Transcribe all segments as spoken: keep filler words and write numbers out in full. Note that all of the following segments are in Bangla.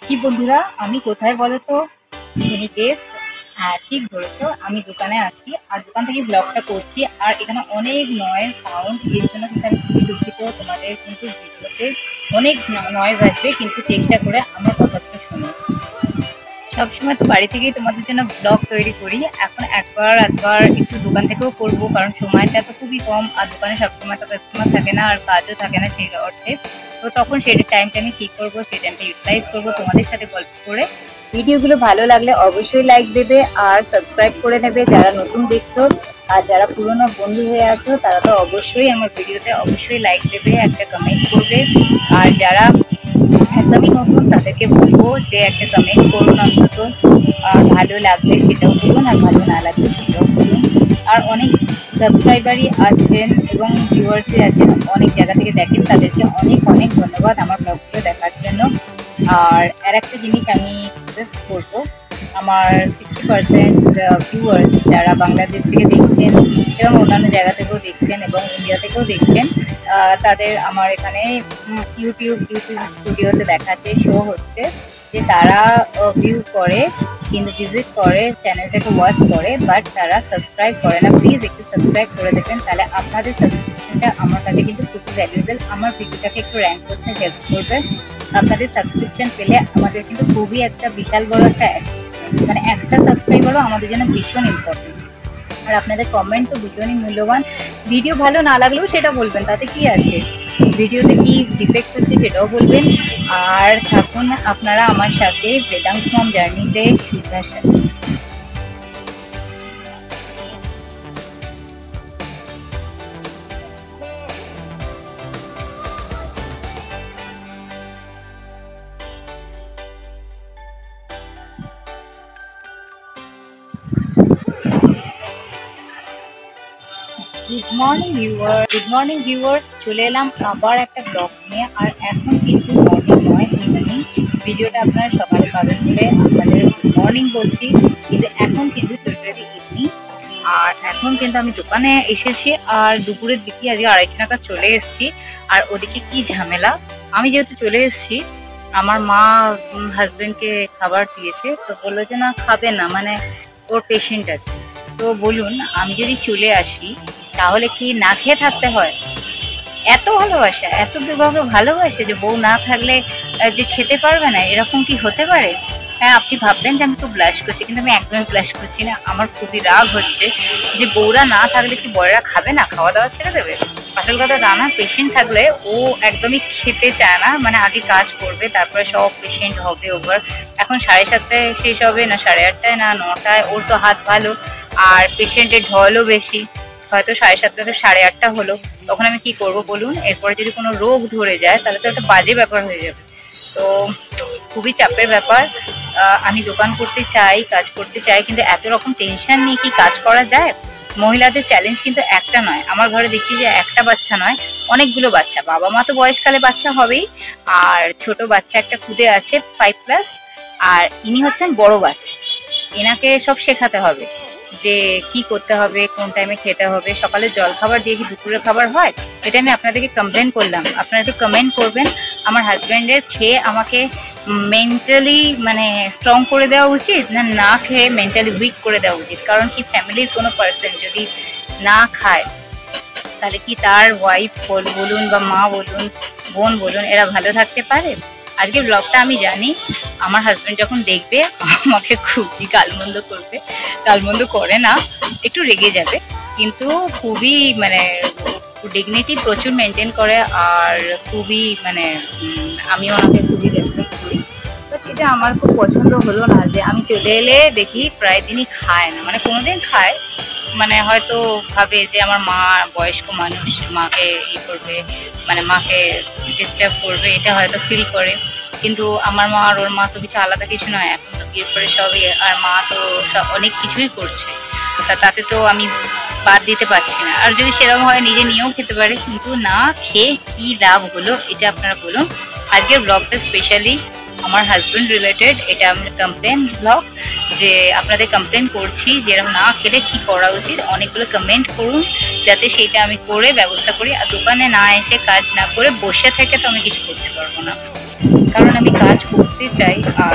কি বন্ধুরা, আমি কোথায় বলো তো? মিনিকেস। হ্যাঁ, ঠিক ধরেছো, আমি দোকানে আছি আর দোকান থেকে ব্লগটা করছি। আর এখানে অনেক নয়েজ সাউন্ড, এর জন্য কিন্তু আমি খুবই দুঃখিত। তোমাদের কিন্তু ভিডিওতে অনেক নয়েজ আসবে, কিন্তু চেষ্টা করে আমার কথাটা শোনো। সবসময় তো বাড়ি থেকেই তোমাদের জন্য ব্লগ তৈরি করি, এখন একবার একবার একটু দোকান থেকেও করবো, কারণ সময়টা তো খুবই কম আর দোকানে সবসময় তো কাস্টমার থাকে না আর কাজও থাকে না সেই অর্থে। তো তখন সেই টাইমটা আমি ঠিক করবো, সেই টাইমটা ইউটিলাইজ করবো তোমাদের সাথে গল্প করে। ভিডিওগুলো ভালো লাগলে অবশ্যই লাইক দেবে আর সাবস্ক্রাইব করে নেবে যারা নতুন দেখছো। আর যারা পুরনো বন্ধু হয়ে আছো তারা তো অবশ্যই আমার ভিডিওতে অবশ্যই লাইক দেবে, একটা কমেন্ট করবে। আর যারা একদমই নতুন তাদেরকে বলবো যে একটা কমেন্ট করুন অন্তত। আর ভালো লাগলে সেটাও করুন, আর ভালো না লাগলে সেটাও করুন। আর অনেক সাবস্ক্রাইবারই আছেন এবং ভিউয়ার্সই আছেন, অনেক জায়গা থেকে দেখেন, তাদেরকে অনেক অনেক ধন্যবাদ আমার ব্লগগুলো দেখার জন্য। আর আর একটা জিনিস আমি সাজেস্ট করবো, আমার সিক্সটি পার্সেন্ট ভিউয়ার্স যারা বাংলাদেশ থেকে দেখছেন এবং অন্যান্য জায়গা থেকেও দেখছেন এবং ইন্ডিয়া থেকেও দেখছেন, তাদের আমার এখানে ইউটিউব ইউটিউব স্টুডিওতে দেখাচ্ছে, শো হচ্ছে যে তারা ভিউ করে কিন্তু ভিজিট করে, চ্যানেলটাকে ওয়াচ করে, বাট তারা সাবস্ক্রাইব করে না। প্লিজ একটু সাবস্ক্রাইব করে দেবেন, তাহলে আপনাদের সাবস্ক্রিপশনটা আমার কাছে কিন্তু খুবই ভ্যালুয়েবল, আমার ভিডিওটাকে একটু র্যাঙ্ক করতে হেল্প করবে। আপনাদের সাবস্ক্রিপশন পেলে আমাদের কিন্তু খুবই একটা বিশাল বড় একটা, মানে একটা সাবস্ক্রাইবারও আমাদের জন্য ভীষণ ইম্পর্টেন্ট। আর আপনাদের কমেন্ট তো ভীষণই মূল্যবান। ভিডিও ভালো না লাগলেও সেটা বলবেন, তাতে কি আছে, ভিডিওতে কি ডিফেক্ট হচ্ছে সেটাও বলবেন। আর থাকুন আপনারা আমার সাথে বেদাংশ মম জার্নিতে সুধার সাথে। Good morning viewer good morning viewers চলে এলাম আবার একটা ব্লগ নিয়ে। আর এখন কিন্তু মর্নিং নয়, ইভিনিং। ভিডিওটা আপনারা সকালে পাবেন বলে আপনাদের মর্নিং বলছি, কিন্তু এখন কিন্তু টোটালি ইভিনিং। আর এখন কিন্তু আমি দোকানে এসেছি আর দুপুরের দিকে আজকে আড়াইটা নাগাদ চলে এসেছি। আর ওদিকে কি ঝামেলা, আমি যেহেতু চলে এসেছি, আমার মা হাজবেন্ডকে খাবার দিয়েছে, তো বললো যে না খাবে না, মানে ওর পেশেন্ট আছে। তো বলুন, আমি যদি চলে আসি তাহলে কি না খেয়ে থাকতে হয়? এত ভালোবাসা, এত দুর্ভাগ্য ভালোবাসে যে বউ না থাকলে যে খেতে পারবে না, এরকম কি হতে পারে? হ্যাঁ, আপনি ভাববেন যে আমি খুব ব্লাশ করছি, কিন্তু আমি একদমই ব্লাশ করছি না। আমার খুবই রাগ হচ্ছে যে বউরা না থাকলে কি বড়রা খাবে না, খাওয়া দাওয়া ছেড়ে দেবে? আসল কথা দানা, পেশেন্ট থাকলে ও একদমই খেতে চায় না, মানে আগে কাজ করবে তারপরে সব পেশেন্ট হবে ওভার। এখন সাড়ে সাতটায় শেষ হবে না সাড়ে আটটায় না নটায়, ওর তো হাত ভালো আর পেশেন্টের ঢলও বেশি, হয়তো সাড়ে সাতটা থেকে সাড়ে আটটা হলো, তখন আমি কি করব বলুন? এরপরে যদি কোনো রোগ ধরে যায় তাহলে তো একটা বাজে ব্যাপার হয়ে যাবে। তো খুবই চাপের ব্যাপার। আমি দোকান করতে চাই, কাজ করতে চাই, কিন্তু এত রকম টেনশন নিয়ে কি কাজ করা যায়? মহিলাদের চ্যালেঞ্জ কিন্তু একটা নয়, আমার ঘরে দেখছি যে একটা বাচ্চা নয়, অনেকগুলো বাচ্চা। বাবা মা তো বয়সকালে বাচ্চা হবেই, আর ছোট বাচ্চা একটা খুদে আছে ফাইভ প্লাস, আর ইনি হচ্ছেন বড় বাচ্চা। এনাকে সব শেখাতে হবে যে কি করতে হবে, কোন টাইমে খেতে হবে, সকালে জল খাবার দিয়ে কি দুপুরের খাবার হয়? এটা আমি আপনাদেরকে কমপ্লেন করলাম, আপনারা একটু কমেন্ট করবেন। আমার হাজব্যান্ডের খেয়ে আমাকে মেন্টালি মানে স্ট্রং করে দেওয়া উচিত, না না খেয়ে মেন্টালি উইক করে দেওয়া উচিত? কারণ কি ফ্যামিলির কোনো পার্সন যদি না খায় তাহলে কি তার ওয়াইফ বলুন বা মা বলুন, বোন বলুন, এরা ভালো থাকতে পারে? আজকে ব্লগটা আমি জানি আমার হাজব্যান্ড যখন দেখবে আমাকে খুবই গালমন্দ করবে, গালমন্দ করে না, একটু রেগে যাবে, কিন্তু খুবই মানে ডিগনিটি প্রচুর মেনটেন করে আর খুবই মানে আমি ওনাকে খুবই রেসপেক্ট করি। বাট এটা আমার খুব পছন্দ হলো না যে আমি চলে এলে দেখি প্রায় দিনই খায় না, মানে কোনোদিন খায়, মানে হয়তো ভাবে যে আমার মা বয়স্ক মানুষ, মাকে ই করবে, মানে মাকে ডিস্টার্ব করবে, এটা হয়তো ফিল করে। কিন্তু আমার মা আর ওর মা তো কিছু আলাদা কিছু নয়, এখন তো বিয়ের পরে সবই, আর মা তো অনেক কিছুই করছে, তা তাতে তো আমি বাদ দিতে পারছি না। আর যদি সেরকম হয় নিজে নিয়েও খেতে পারে, কিন্তু না খেয়ে কি লাভ হলো এটা আপনারা বলুন। আজকের ব্লগটা স্পেশালি আমার হাজব্যান্ড রিলেটেড, এটা আমি কমপ্লেন ব্লগ, যে আপনাদের কমপ্লেন করছি যে এরকম না খেলে কি করা উচিত, অনেকগুলো কমেন্ট করুন যাতে সেইটা আমি করে ব্যবস্থা করি। আর দোকানে না এসে কাজ না করে বসে থেকে তো আমি কিছু করতে পারবো না, কারণ আমি কাজ করতে চাই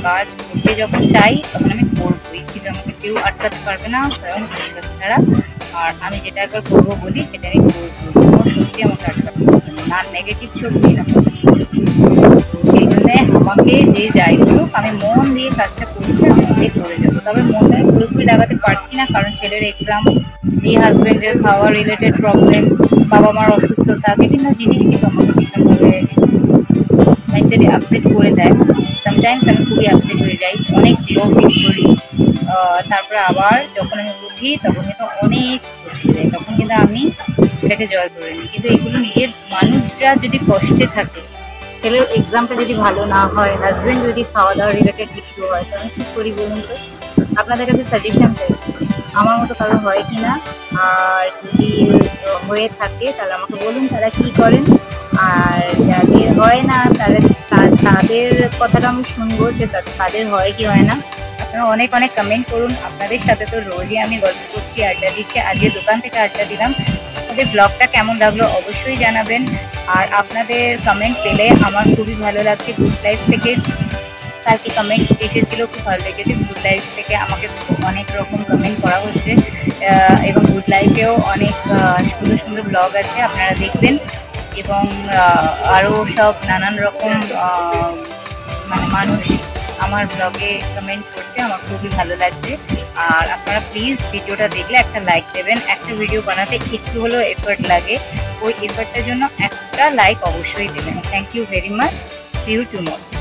কাজ করতে যখন চাই তখন আমি করবোই, কিন্তু আমাকে কেউ আটকাতে পারবে না স্বয়ং ঈশ্বর ছাড়া। আর আমি যেটা একবার করবো বলি সেটা আমি করবো, কোনো শক্তি আমাকে আটকাতে পারবে না, না নেগেটিভ শক্তি না পজিটিভ। সেই জন্যে আমাকে যে যাই বলুক আমি মন দিয়ে কাজটা করছি, আমি মন দিয়ে করে যাবো। তবে মনটা আমি পুরোপুরি লাগাতে পারছি না, কারণ ছেলের এক্সাম, এই হাজবেন্ডের খাওয়া রিলেটেড প্রবলেম, বাবা মার অসুস্থতা, বিভিন্ন জিনিস কিন্তু আমাকে ভীষণভাবে মেন্টালি আপসেট করে দেয়। সামটাইমস আমি খুবই আপসেট হয়ে যাই, অনেক লো ফিল করি। তারপরে আবার যখন আমি উঠি তখন কিন্তু অনেক খুশি যায়, তখন কিন্তু আমি সেটাকে জয় করে নিই। কিন্তু এগুলো নিজের মানুষরা যদি কষ্টে থাকে, ছেলের এক্সামটা যদি ভালো না হয়, হাজব্যান্ড যদি খাওয়া দাওয়া রিলেটেড ইস্যু হয়, তো আমি কী করি বলুন তো? আপনাদের কাছে সাজেশন চাই, আমার মতো কারো হয় কি না, আর যদি হয়ে থাকে তাহলে আমাকে বলুন তারা কী করেন। আর যাদের হয় না তারা তাদের কথাটা আমি শুনবো যে তাদের হয় কি হয় না। আপনারা অনেক অনেক কমেন্ট করুন, আপনাদের সাথে তো রোজই আমি গল্প করছি, আড্ডা দিচ্ছি, আজকে দোকান থেকে আড্ডা দিলাম। আপনাদের ব্লগটা কেমন লাগলো অবশ্যই জানাবেন। আর আপনাদের কমেন্ট পেলে আমার খুবই ভালো লাগছে। গুড লাইফ থেকে কালকে কমেন্ট এসেছিলো, খুব ভালো লেগেছে। গুড লাইফ থেকে আমাকে অনেক রকম কমেন্ট করা হচ্ছে, এবং গুড লাইফেও অনেক সুন্দর সুন্দর ব্লগ আছে, আপনারা দেখবেন। এবং আরও সব নানান রকম মানে মানুষ আমার ব্লগে কমেন্ট করছে, আমার খুবই ভালো লাগছে। আর আপনারা প্লিজ ভিডিওটা দেখলে একটা লাইক দেবেন। একটা ভিডিও বানাতে একটু হলেও এফোর্ট লাগে, ওই এফোর্টটার জন্য একটা লাইক অবশ্যই দেবেন। Thank you very much, see you tomorrow.